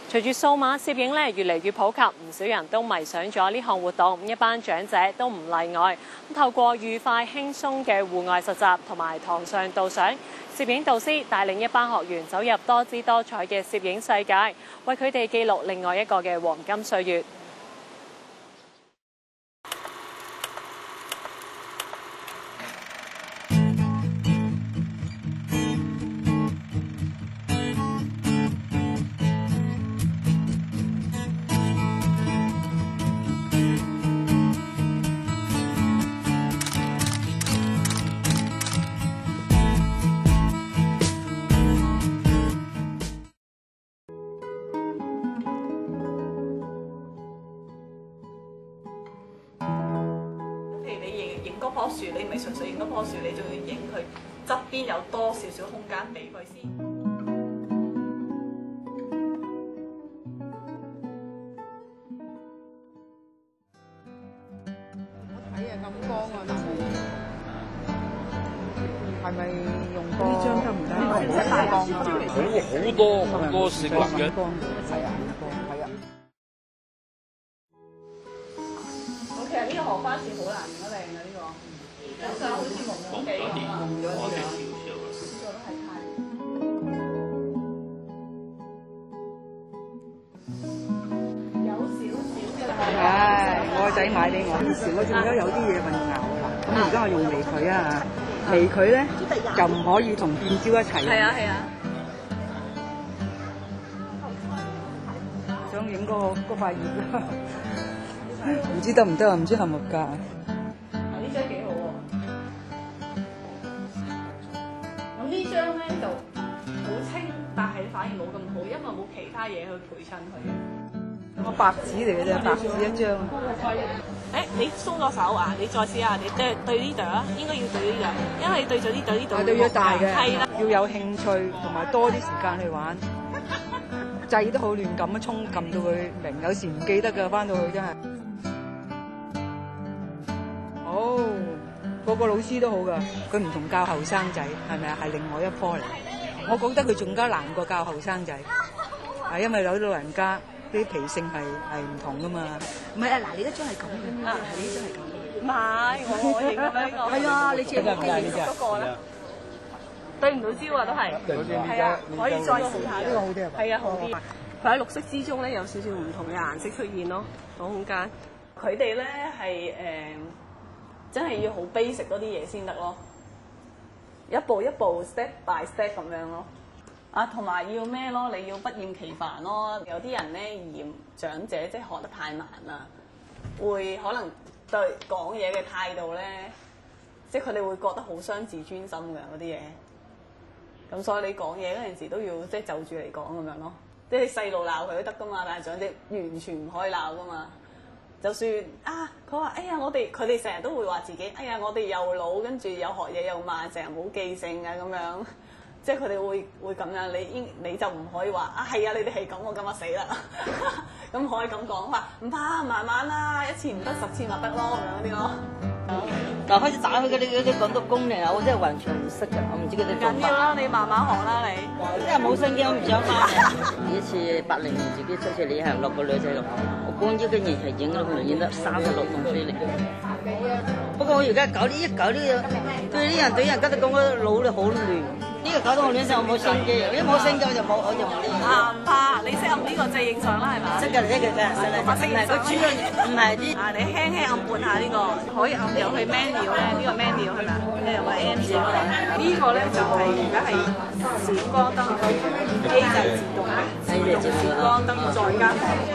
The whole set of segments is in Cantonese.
隨住數碼攝影越嚟越普及，唔少人都迷上咗呢項活動，一班長者都唔例外。透過愉快輕鬆嘅戶外實習同埋堂上導賞，攝影導師帶領一班學員走入多姿多彩嘅攝影世界，為佢哋記錄另外一個嘅黃金歲月。 嗰棵樹，你唔係純粹影嗰棵樹，你仲要影佢側邊有多少少空間俾佢先。 我睇啊咁光啊，係咪用過？呢張得唔得？唔使大光啊！ 好多攝錄嘅。 係啊，係啊。 我其實呢個荷花樹好難影得靚嘅呢個。有相好似朦朦地咁啊，朦咗啲啊，呢個都係太。有少少嘅。 唉，我個仔買俾我，以前我仲有啲嘢混淆啦，咁而家我用微距啊，微距咧就唔可以同變焦一齊。 係啊係啊。 想影嗰塊葉啦，唔知得唔得啊？唔知合唔合格啊？ 呢張幾好喎。咁呢張咧就好清，但係反而冇咁好，因為冇其他嘢去陪襯佢嘅。 個白紙嚟嘅啫，白紙一張。 誒，你鬆咗手啊！你再試下，你對呢度啊，應該要對呢度，因為你對咗呢度呢度。 對咗大嘅。 係啦。 要有興趣同埋多啲時間去玩。掣都好亂撳一衝，撳到佢明，有時唔記得㗎，翻到去真係。好，個個老師都好㗎，佢唔同教後生仔，係咪啊？係另外一科嚟。我覺得佢仲加難過教後生仔，係因為有啲老人家啲脾性係唔同㗎嘛。 唔係啊，嗱，你嗰張係咁嘅，啊，你呢張係咁嘅。 唔係，我認嘅呢個。 係啊，你借唔係呢個咧。對唔到焦啊，都係。係啊，可以再試下。 呢個好啲啊。 係啊，好啲。佢喺綠色之中咧，有少少唔同嘅顏色出現咯，個空間。佢哋咧係真係要好 basic 嗰啲嘢先得咯，一步一步 step by step 咁樣咯。啊，同埋要咩咯？你要不厭其煩咯。有啲人咧嫌長者即係學得太慢啦，會可能對講嘢嘅態度咧，即係佢哋會覺得好傷自尊心嘅嗰啲嘢。咁所以你講嘢嗰陣時都要即係就住嚟講咁樣咯。即係細路鬧佢都得噶嘛，但係長者完全唔可以鬧噶嘛。就算啊，佢話哎呀，佢哋成日都會話自己，哎呀，我哋又老，跟住又學嘢又慢，成日冇記性啊咁樣。即係佢哋會咁樣，你就唔可以話啊係啊，你哋係咁，我咁啊死啦。咁可以咁講話，唔怕，慢慢啦，一次唔得10次咪得咯咁樣嗰啲咯。 嗱，開始打佢嗰啲廣東功嚟啊！我真係完全唔識㗎，我唔知佢哋做緊要啦，你慢慢學啦你。 真係冇心機，我唔想翻。第一次80年自己出去旅行，落個女仔度，我光一個人係影到佢影得36棟飛嚟。不過我而家搞呢對啲人覺得講個腦咧好亂，呢個搞到我亂晒，我冇心機，一冇心機我就冇呢。 啊，唔怕，你識按呢個掣影相啦係嘛？ 識㗎，識㗎，識㗎。個主要唔係啲。 啊，你輕輕按半下呢個，可以按入去 menu 咧，呢個 menu 係咪？你有個 N 字嗰度，呢個咧就係而家係閃光燈機制自動嘅，用閃光燈再加防光。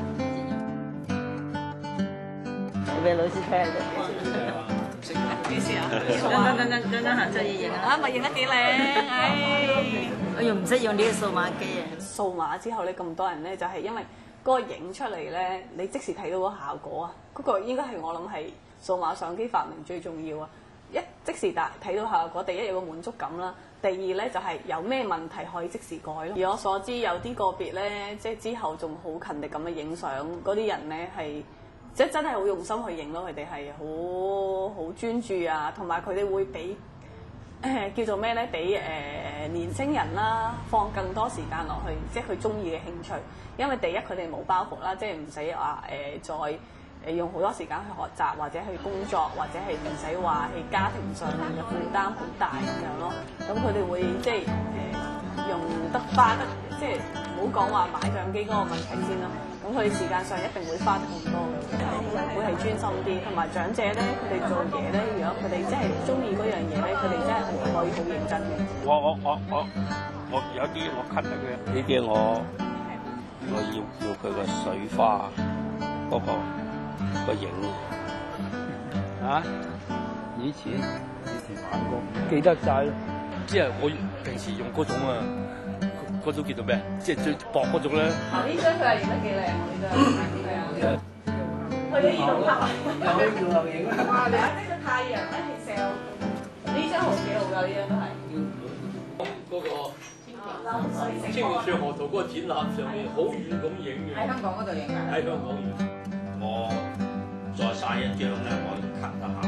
俾老師聽啫。 幾時啊？ 等下就要影啦。 啊，咪影得幾靚，唉！ 我又唔識用呢個數碼機啊。 數碼之後咧，咁多人咧，就係因為嗰個影出嚟咧，你即時睇到嗰個效果啊，嗰個應該係我諗係數碼相機發明最重要啊！一即時睇到效果，第一有個滿足感啦，第二咧就係有咩問題可以即時改咯。而我所知有啲個別咧，即係之後仲好勤力咁去影相嗰啲人咧係。即係真係好用心去影咯，佢哋係好專注啊，同埋佢哋會俾叫做咩咧？俾年青人啦，放更多時間落去，即係佢中意嘅興趣。因為第一佢哋冇包袱啦，即係唔使話再用好多時間去學習或者去工作，或者係唔使話喺家庭上面嘅負擔好大咁樣咯。咁佢哋會即係用得花得，即係唔好講話買相機嗰個問題先啦。咁佢哋時間上一定會花得好多嘅，會係專心啲。同埋長者咧，佢哋做嘢咧，如果佢哋真係中意嗰樣嘢咧，佢哋真係可以好認真嘅。 我有啲我 cut 咗佢，呢啲我要佢個水花嗰個影啊！以前玩過，記得晒。 即係我平時用嗰種啊，嗰種叫做咩？即係最薄嗰種咧。 呢張佢係影得幾靚喎！呢張係啊，去咗兒童拍啊！ 又可以做留影啦！ 哇！你睇呢個太陽咧係成呢張好幾好㗎，呢張都係。 嗰個青年上河圖嗰個展覽上面好遠咁影嘅。 喺香港嗰度影㗎。 喺香港影。我再曬一張咧，我 cut 得下。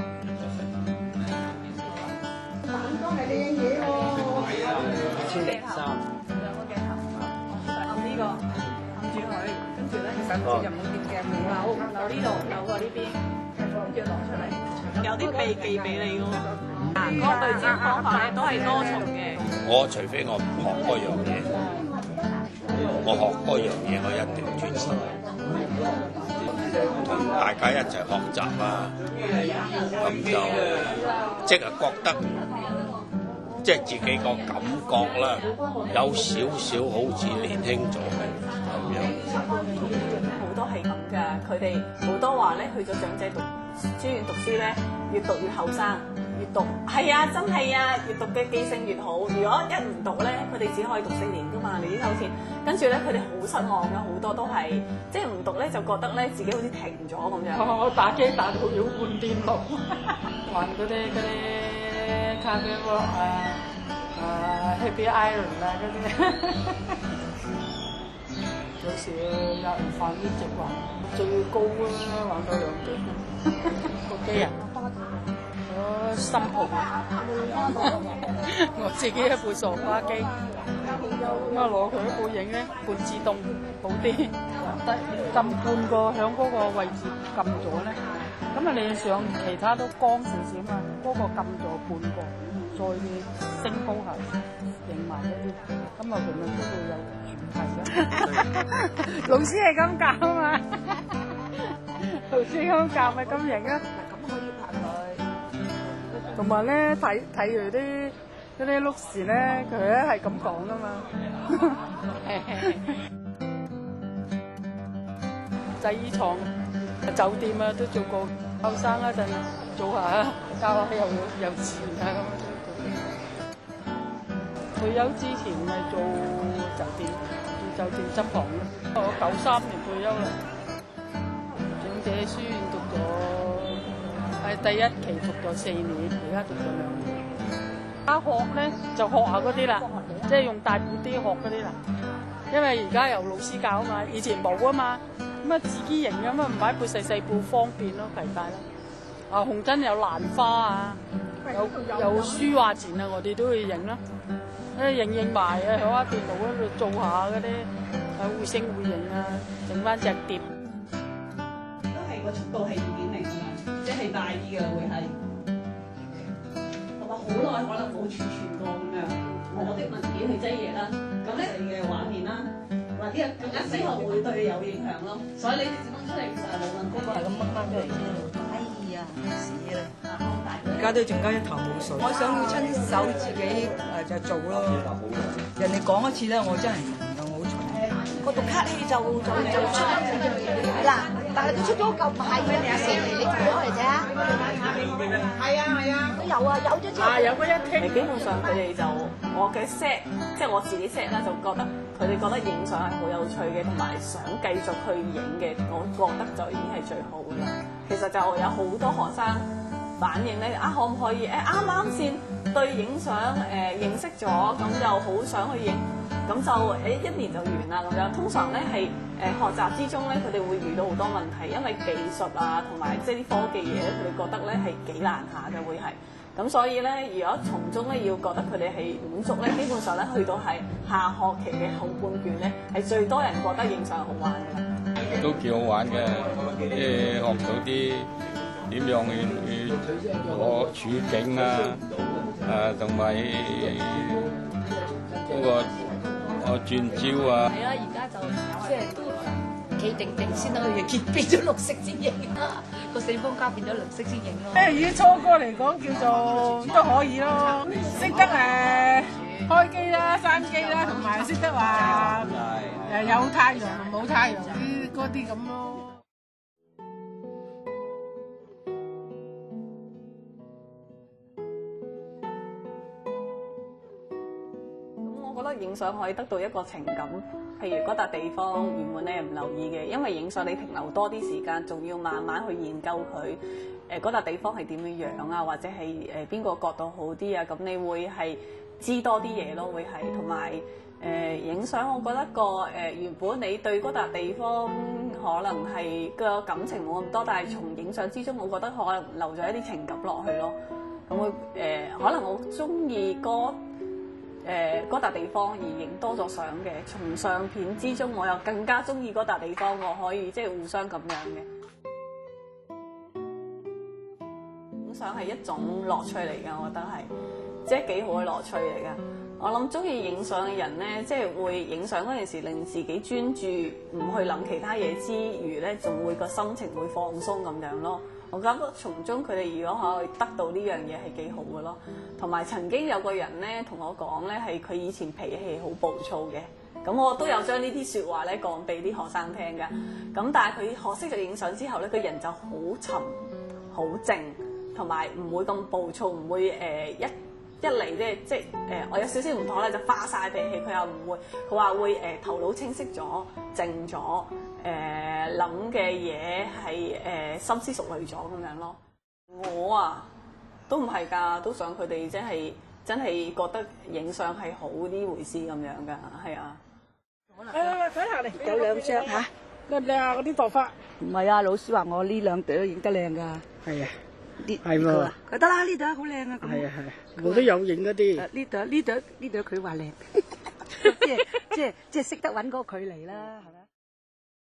都係你影嘢喎。 鏡頭，兩個鏡頭，撳呢個，撳住佢，跟住咧， 甚至就冇點鏡扭呢度，扭過呢邊，跟住攞出嚟，有啲秘技俾你㗎喎。嗰個對焦方法咧都係多重嘅。 我除非我唔學嗰樣嘢，我學嗰樣嘢我一定專心，同大家一齊學習啊，咁就即係覺得。即係自己個感覺啦，有少少好似年輕咗咁樣。 好多係咁㗎，佢哋好多話咧，去咗長者專院讀書咧，越讀越後生，越讀係啊，真係啊，越讀嘅記性越好。如果一唔讀咧，佢哋只可以讀4年㗎嘛，你啲好似跟住咧，佢哋好失望㗎，好多都係即係唔讀咧，就覺得咧自己好似停咗咁樣。 我打機打到要換電腦，玩嗰啲咖啡屋Happy Island 嗰啲，有時有人飯一直玩，最高玩到2點，個機人，我心抱，我自己一部傻瓜機，咁啊攞佢一部影咧，半自動好啲，撳半個響嗰個位置撳咗咧。咁啊，你上其他都光少少嘛，嗰個撳咗半個，再升高下，影埋一啲，咁啊，佢咪都會有全題嘅。老師係咁教啊嘛，老師咁教咪咁型啊。咁可以拍佢。同埋咧，睇佢啲嗰啲碌時咧，佢咧係咁講噶嘛。製衣廠、酒店啊都做過。後生嗰陣做下教下幼稚園啊咁樣。退休之前咪做酒店執房咯。我93年退休啦，長者書院讀咗係第一期讀咗4年，而家讀咗2年。家學咧就學下嗰啲啦，即係用大本啲學嗰啲啦。因為而家由老師教啊嘛，以前冇啊嘛。咁啊，自己型咁啊，唔買部細部方便咯，攜帶啦。啊，紅燈有蘭花啊，有書畫展啊，我哋都會影啦。影埋啊，喺下電腦嗰度做下嗰啲會聲會影啊，整翻隻碟。 都係個速度係2.0㗎嘛，即係大啲嘅會係，同埋好耐可能冇儲存過咁樣。我的文件去擠嘢啦，咁咧你嘅畫面啦。呢個更加適合會對你有影響咯，所以你直接掹出嚟其實係冇問題。嗰個係咁掹翻出嚟先。哎呀，屎啦！ 而家都仲加一頭霧水。我想要親手自己就做咯。人哋講一次咧，我真係唔能夠，我好蠢。 個讀卡器就出嗱，但係佢出咗嚿唔係嘅4年，你攞嚟睇下。係啊，都有啊，有咗之後。 有嗰一聽。基本上佢哋就我嘅 set， 即係我自己 set 啦，就覺得佢哋覺得影相係好有趣嘅，同埋想繼續去影嘅，我覺得就已經係最好㗎啦。其實就有好多學生反映咧，可唔可以啱啱先對影相認識咗，咁就好想去影，咁就1年就完啦咁樣。通常咧係學習之中咧，佢哋會遇到好多問題，因為技術啊同埋即係啲科技嘢咧，佢哋覺得咧係幾難下嘅會係。咁所以咧，如果從中咧要覺得佢哋係滿足咧，基本上咧去到係下學期嘅後半段咧，係最多人覺得影相好玩嘅。 都幾好玩嘅，即係學到啲點樣去攞處境啊，同埋嗰個轉焦啊。 係啦，而家就即係都企定先啦，佢亦變咗綠色先影啦，個四方膠變咗綠色先影咯。 以初哥嚟講叫做都可以咯，識得開機啦、閂機啦，同埋識得話有太陽同冇太陽嗰啲咁咯。 我覺得影相可以得到一個情感，譬如嗰笪地方原本你係唔留意嘅，因為影相你停留多啲時間，仲要慢慢去研究佢嗰笪地方係點樣樣啊，或者係邊個角度好啲啊，咁你會係知多啲嘢咯，會係同埋影相。我覺得原本你對嗰笪地方可能係個感情冇咁多，但係從影相之中，我覺得可能留咗一啲情感落去咯。咁會可能我中意嗰笪地方而影多咗相嘅，從相片之中我又更加中意嗰笪地方，我可以即係互相咁樣嘅。影相係一種樂趣嚟㗎，我覺得係即係幾好嘅樂趣嚟㗎。我諗中意影相嘅人咧，即係會影相嗰陣時令自己專注，唔去諗其他嘢之餘咧，仲會個心情會放鬆咁樣咯。我覺得從中佢哋如果可以得到呢樣嘢係幾好嘅咯。同埋曾經有個人咧同我講咧，係佢以前脾氣好暴躁嘅，咁我都有將呢啲説話咧講俾啲學生聽㗎。咁但係佢學識咗影相之後咧，個人就好沉、好靜，同埋唔會咁暴躁，唔會一嚟即係我有少少唔妥咧就發晒脾氣，佢又唔會，佢話會頭腦清晰咗、靜咗。諗嘅嘢係深思熟慮咗咁樣咯。我啊都唔係㗎，都想佢哋真係覺得影相係好呢回事咁樣㗎，係啊。 睇下嚟， 有兩張嚇， 靚啊！嗰啲頭髮。 唔係啊，老師話我呢兩朵影得靚㗎。 係啊， 啲係喎。 佢得啦，呢朵好靚啊。 係啊係啊，我都有影嗰啲。 呢朵佢話靚，即係識得揾嗰個距離啦，係咪？